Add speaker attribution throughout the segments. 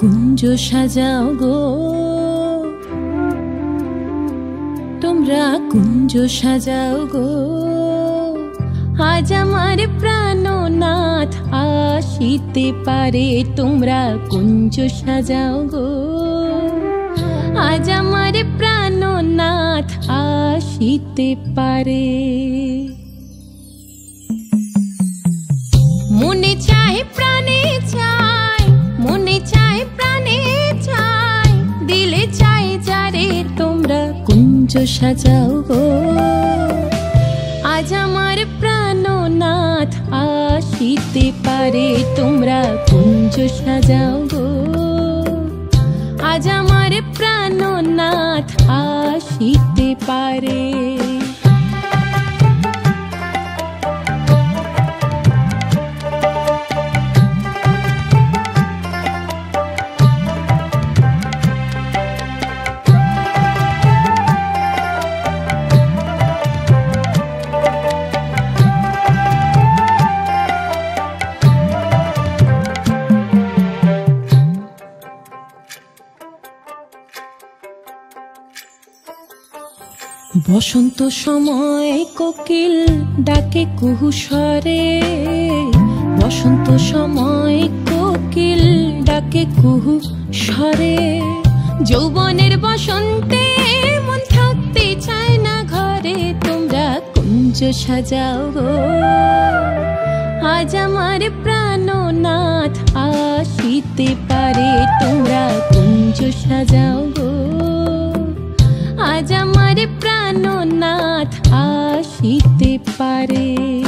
Speaker 1: কুঞ্জ সাজাও গো, তোমরা কুঞ্জ সাজাও গো। আজ আমার প্রাণনাথ আসিতে পারে, তোমরা কুঞ্জ সাজাও গো। আজ আমার প্রাণনাথ আসিতে পারে। মনে চায় প্রাণে চায়, মনে চায় প্রাণে চায়, দিলে চাই যারে তোমরা কুঞ্জ সাজাও গো। আজ আমার প্রাণনাথ আসিতে পারে, তোমরা কুঞ্জ সাজাও গো। আজ আমার প্রাণনাথ আসিতে পারে। বসন্ত সময় কোকিল ডাকে কুহু স্বরে, বসন্ত সময় কোকিল ডাকে কুহু স্বরে। যৌবনের বসন্তে মন থাকতে চায় না ঘরে, তোমরা কুঞ্জ সাজাও গো। আজ আমার প্রাণনাথ আসিতে পারে, তোমরা কুঞ্জ সাজাও গো। আজ আমার প্রাণনাথ আসিতে পারে।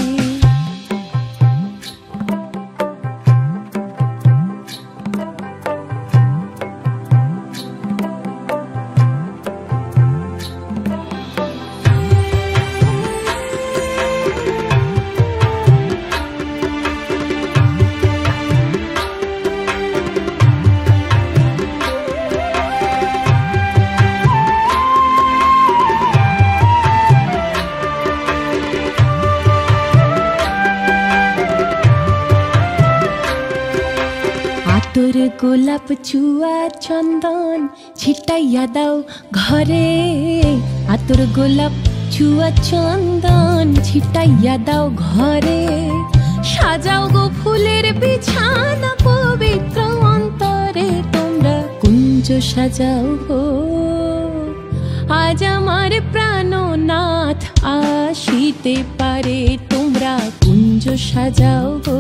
Speaker 1: আতর গোলাপ চুয়া চন্দন ছিটাইয়া দাও ঘরে, আতর গোলাপ চুয়া চন্দন ছিটাইয়া দাও ঘরে। সাজাও গো ফুলের বিছানা পবিত্র অন্তরে, তোমরা কুঞ্জ সাজাও গো। আজ আমার প্রাণনাথ আসিতে পারে, তোমরা কুঞ্জ সাজাও গো।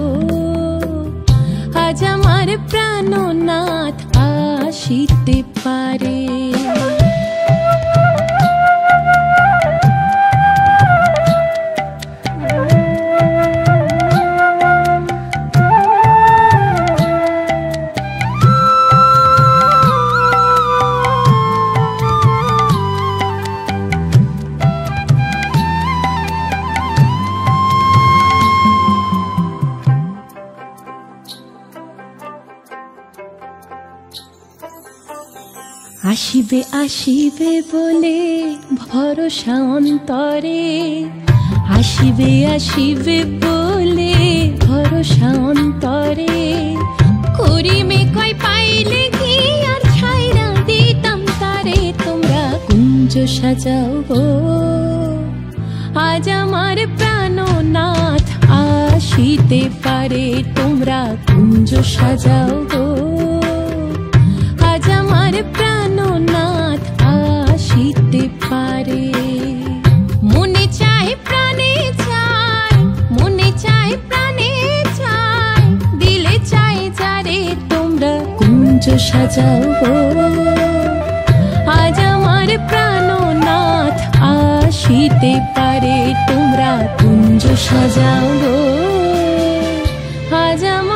Speaker 1: আজ আমার প্রাণনাথ আসিতে পারে। আসিবে আসিবে বলে ভরসা অন্তরে, আসিবে আসিবে বলে ভরসা অন্তরে। করিমে কয় পাইলে কি আর ছাইরা দিতাম তারে, তোমরা কুঞ্জ সাজাও গো। আজ আমার প্রাণনাথ আসিতে পারে, তোমরা কুঞ্জ সাজাও গো। আজ আমার প্রাণনাথ আসিতে পারে। মনে চায় প্রাণে চায়, মনে চায় প্রাণে চায়, দিলে চাই যারে তোমরা কুঞ্জ সাজাও গো। আজ আমার প্রাণনাথ আসিতে পারে, তোমরা কুঞ্জ সাজাও গো। আজ